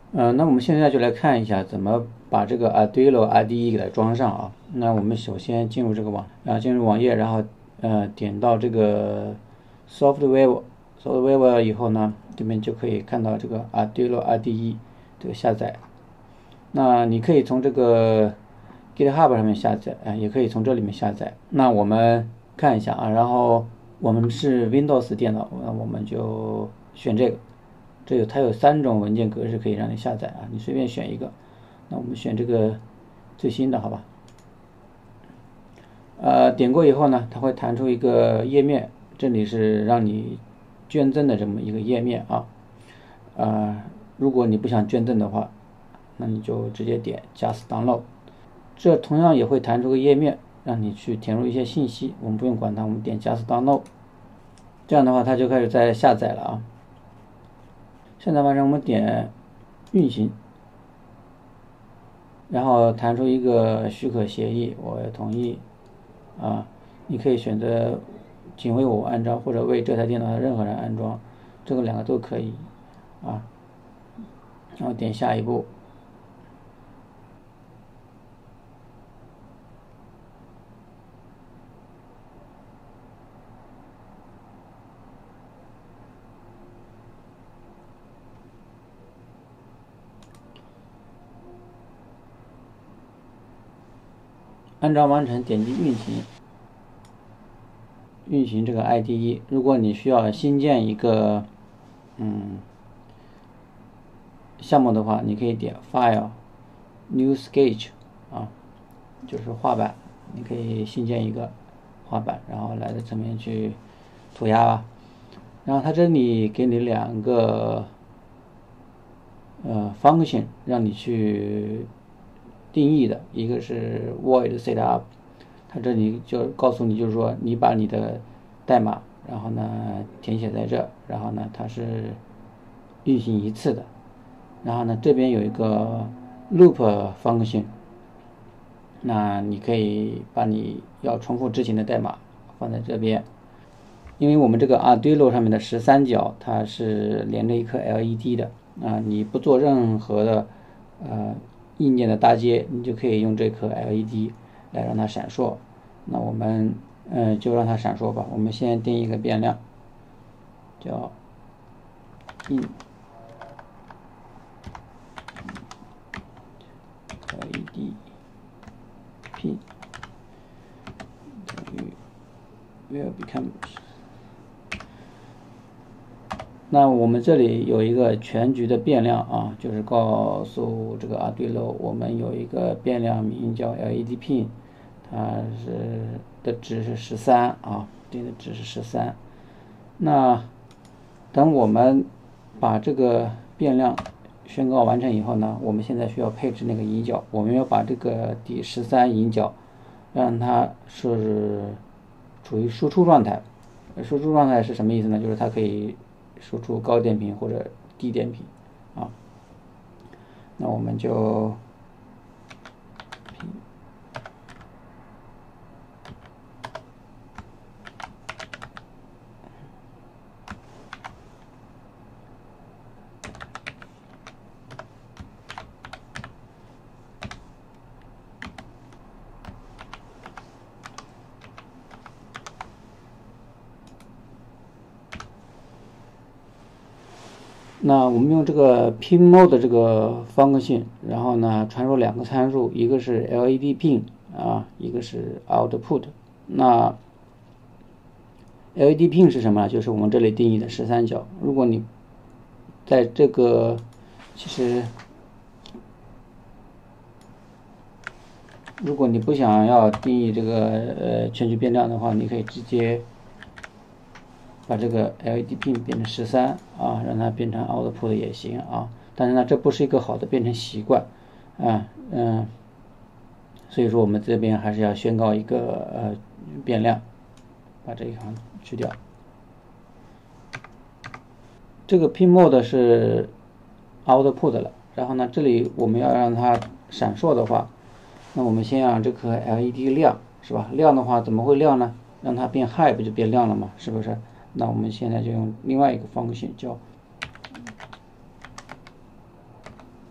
那我们现在就来看一下怎么把这个 Arduino IDE 给它装上啊。那我们首先进入这个进入网页，然后点到这个 Software 以后呢，这边就可以看到这个 Arduino IDE 这个下载。那你可以从这个 GitHub 上面下载，也可以从这里面下载。那我们看一下啊，然后我们是 Windows 电脑，那我们就选这个。它有3种文件格式可以让你下载啊，你随便选一个。那我们选这个最新的，好吧？点过以后呢，它会弹出一个页面，这里是让你捐赠的这么一个页面啊。如果你不想捐赠的话，那你就直接点 Just Download。这同样也会弹出个页面，让你去填入一些信息，我们不用管它，我们点 Just Download。这样的话，它就开始在下载了啊。现在完成，我们点运行，然后弹出一个许可协议，我同意啊。你可以选择仅为我安装，或者为这台电脑的任何人安装，这个2个都可以啊。然后点下一步。安装完成，点击运行，运行这个 IDE。如果你需要新建一个项目的话，你可以点 File New Sketch 啊，就是画板，你可以新建一个画板，然后来到这边去涂鸦吧。然后它这里给你2个function 让你去定义的，一个是 void setup， 它这里就告诉你，就是说你把你的代码，然后呢填写在这，然后呢它是运行1次的。然后呢这边有一个 loop function， 那你可以把你要重复执行的代码放在这边。因为我们这个 Arduino 上面的13角它是连着一颗 LED 的啊，你不做任何的硬件的搭接，你就可以用这颗 LED 来让它闪烁。那我们就让它闪烁吧。我们先定一个变量，叫 in LED pin 等于 will become。那我们这里有一个全局的变量啊，就是告诉这个 Arduino 我们有一个变量名叫 LED pin， 它的值是13啊，定的值是13。那等我们把这个变量宣告完成以后呢，我们现在需要配置那个引脚，我们要把这个第13引脚让它是处于输出状态。输出状态是什么意思呢？就是它可以输出高电平或者低电平啊。那我们就那我们用这个 pinMode 这个方个性，然后呢传入2个参数，一个是 LED pin 啊，一个是 output。那 LED pin 是什么呢？就是我们这里定义的13角。如果你在这个如果你不想要定义这个全局变量的话，你可以直接把这个 LED pin 变成13啊，让它变成 output 也行啊。但是呢，这不是一个好的变成习惯所以说我们这边还是要宣告一个变量，把这一行去掉。这个 pinMode 是 output 了，然后呢，这里我们要让它闪烁的话，那我们先让这颗 LED 亮，是吧？亮的话怎么会亮呢？让它变 high 不就变亮了吗？是不是？那我们现在就用另外一个方式叫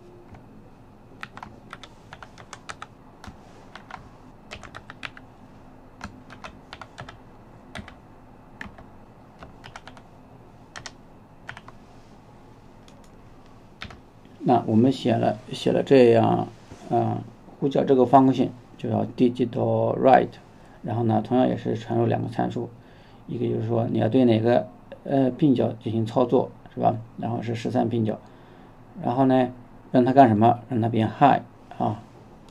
那我们写了这样，呼叫这个function就叫 digital write， 然后呢，同样也是传入两个参数，一个就是说你要对哪个拼角进行操作，是吧？然后是13拼角，然后呢，让它干什么？让它变 high 啊，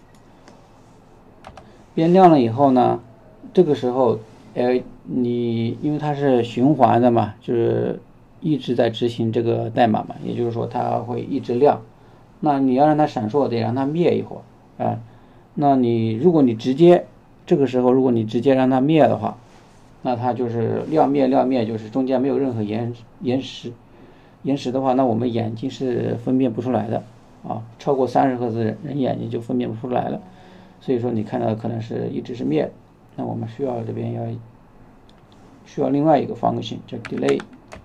变亮了以后呢，这个时候，你因为它是循环的嘛，就是一直在执行这个代码嘛，也就是说它会一直亮。那你要让它闪烁，得让它灭一会儿啊。那如果你直接这个时候，如果你直接让它灭的话，那它就是亮灭，就是中间没有任何延时的话，那我们眼睛是分辨不出来的啊。超过30赫兹人眼睛就分辨不出来了。所以说你看到的可能是一直是灭的。那我们需要这边需要另外一个function叫 delay。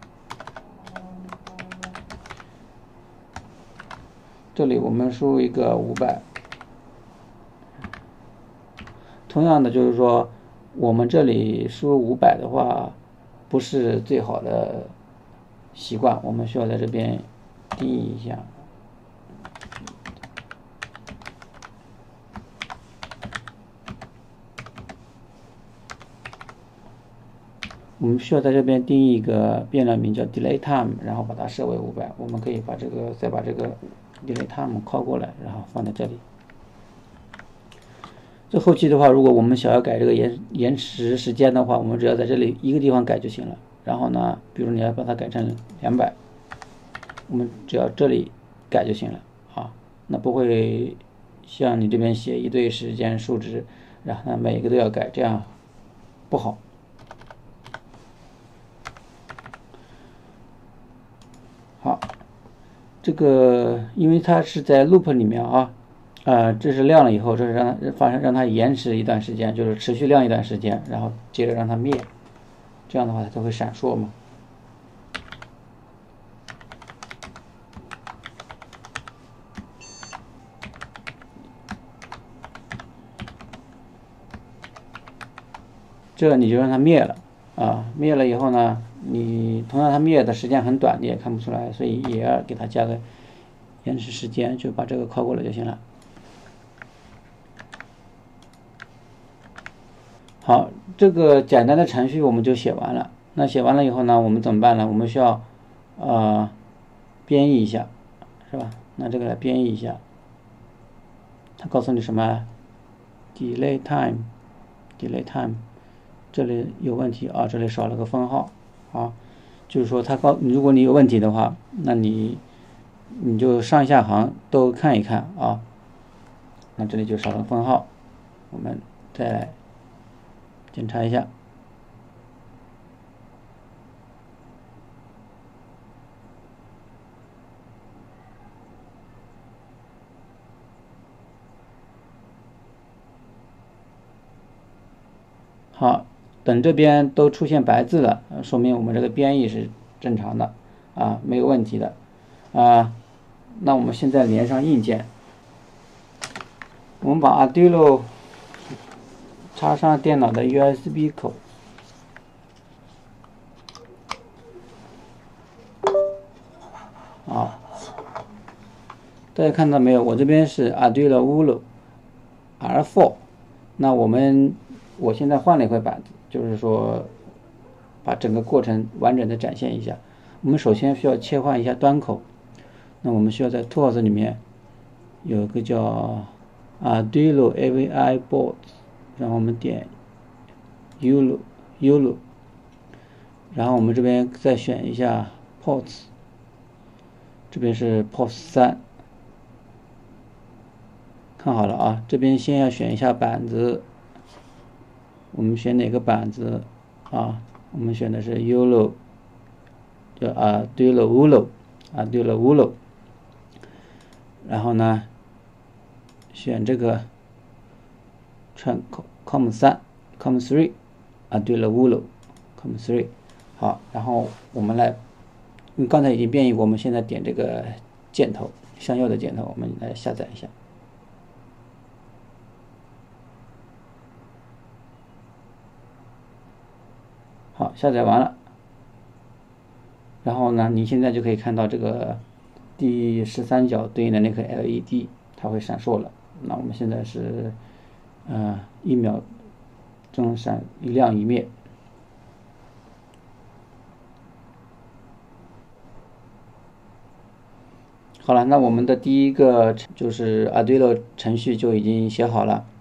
这里我们输入一个500，同样的就是说，我们这里输入500的话，不是最好的习惯，我们需要在这边定义一下。我们需要在这边定义一个变量名叫 delay time， 然后把它设为500。我们可以把再把这个 delay time call 过来，然后放在这里。这后期的话，如果我们想要改这个延时时间的话，我们只要在这里一个地方改就行了。然后呢，比如你要把它改成200，我们只要这里改就行了啊。那不会像你这边写一堆时间数值，然后呢每一个都要改，这样不好。好，这个因为它是在 loop 里面啊。这是亮了以后，这是让它延时一段时间，就是持续亮一段时间，然后接着让它灭，这样的话它就会闪烁嘛。这你就让它灭了啊，灭了以后呢，你同样它灭的时间很短，你也看不出来，所以也要给它加个延时时间，就把这个拷过来就行了。好，这个简单的程序我们就写完了。那写完了以后呢，我们怎么办呢？我们需要编译一下，是吧？那这个来编译一下，它告诉你什么 delay time， 这里有问题啊，这里少了个分号啊，就是说如果你有问题的话，那你就上下行都看一看啊。那这里就少了个分号，我们再来检查一下。好，等这边都出现白字了，说明我们这个编译是正常的啊，没有问题的啊。那我们现在连上硬件，我们把 Arduino 插上电脑的 USB 口。啊，大家看到没有？我这边是 Arduino Uno R4。那我现在换了一块板子，就是说把整个过程完整的展现一下。我们首先需要切换一下端口，那我们需要在 Tools 里面有一个叫 Arduino AVI Board， 然后我们点 Uno， 然后我们这边再选一下 Ports， 这边是 Port 3。看好了啊，这边先要选一下板子，我们选哪个板子啊？我们选的是 Uno， 叫Arduino Uno，然后呢，选这个 COM3 Arduino Uno COM3。好，然后我们来，刚才已经变异过，我们现在点这个箭头，向右的箭头，我们来下载一下。好，下载完了。然后呢，你现在就可以看到这个第13角对应的那颗 LED 它会闪烁了。那我们现在是1秒钟闪一亮一灭。好了，那我们的第一个就是 Arduino 程序就已经写好了。